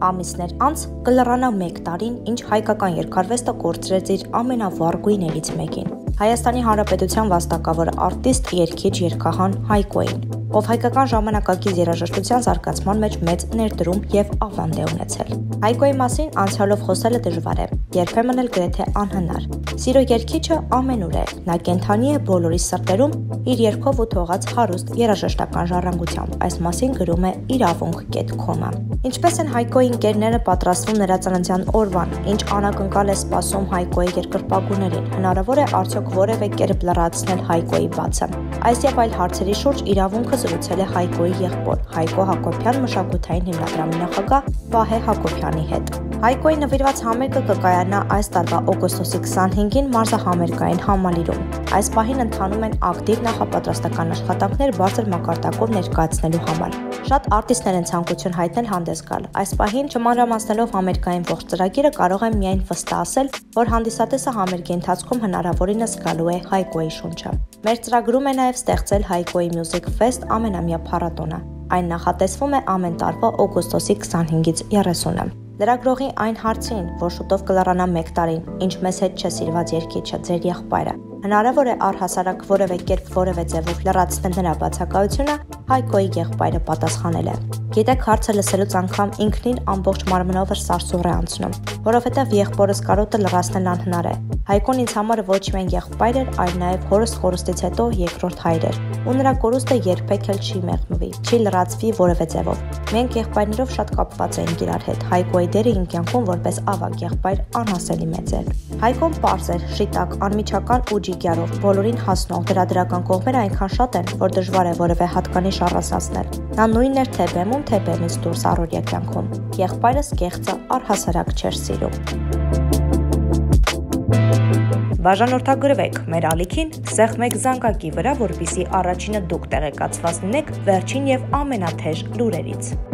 Ամիսներ անց կլռանա 1 տարին, ինչ հայկական երգարվեստը կորցրեց իր ամենավառ մեկին։ Հայաստանի Հանրապետության վաստակավոր արտիստ, երգիչ, երգահան Հայկոին, ով հայկական ժամանակակից երաժշտության զարգացման մեջ մեծ ներդրում եւ ավանդ է ունեցել։ Հայկոյի մասին անցյալով խոսելը դժվար է, երբեմն էլ գրեթե անհնար։ Սիրո երգիչը ամենուր է, նա կենթանի է բոլորի սրտերում իր երգով ու թողած հարուստ երաժշտական ժառանգությամբ։ Այս մասին գրում է իրավունք.com-ը։ Ինչպես են Հայկոյի ընկերները պատրաստվում նրա ծննդյան օրվան, ինչ անակնկալ է սպասում Հայկոյի երկրպագուներին, հնարավոր է արդյոք որևէ կերպ լրացնել Հայկոյի բացը։ Այս եւ այլ հարցերի շուրջ իրավունքը զրուցել է Հայկոյի եղբոր Hayko Հակոբյան մշակութային հիմնադրամի նախագահ Վահե Հակոբյանի հետ։ Հայկոյի նվիրված համերգը կկայանա այս տարվա օգոստոսի 25-ին մարզահամերգային համալիրում։ Այս պահին ընթանում են ակտիվ նախապատրաստական աշխատանքներ բարձր մակարդակով ներկայացնելու համար։ Շատ արտիստներ են ցանկություն հայտնել հանդես գալ։ Այս պահին չմանրամասնելով համերգային ողջ ծրագիրը կարող եմ միայն վստահ ասել, որ հանդիսատեսը համերգի ընթացքում հնարավորինս գալու է Հայկոյի շունչը։ Մեր ծրագրում է նաև ստեղծել Հայկոյի Music Fest ամենամյա փառատոնը։ Այն նախատեսվում է ամեն տարվա օգոստոսի 25-ից 30-ը։ Լրագրողի այն հարցին, որ շուտով կլռանա 1 տարին, ինչ մեզ հետ չէ սիրված երգիչը, ձեր եղբայրը, հնարավոր է առհասարակ որևէ կերպ որևէ ձևով լրացնել նրա բացակայությունը, Հայկոյի եղբայրը պատասխանել է. Գիտեք, հարցը լսելուց անգամ ինքնին ամբողջ մարմնով սարսուռ է անցնում, որովհետև եղբորս կարոտը լրացնել անհնար է։ Հայկոն ինձ համար ոչ միայն եղբայր էր, այլ նաև հորս խորհրդից հետո երկրորդ հայր էր, ու նրա կորուստը երբեք էլ չի մեղմվի, չի լրացվի որևէ ձևով։ Մենք եղբայրներով շատ կապված էինք իրար հետ, Հայկոյի դերը իմ կյանքում որպես ավագ եղբայր անհասելի մեծ էր։ Հայկոն պարզ էր, շիտակ, անմիջական ու ջիգյարով, բոլորին հասնող, դրա դրական կողմերը այնքան շատ են, որ դժվար է որևէ հատկանիշ առանձնացնել։ Նա նույնն էր թե բեմում, թե բեմից դուրս առօրյա կյանքում։ Եղբայրս կեղծը առհասարակ չէր սիրում։ Բաժանորդագրվեք մեր ալիքին սեղմեք զանգակի վրա, որպեսզի առաջինը դուք տեղեկացված լինեք վերջին եւ ամենաթեժ լուրերից։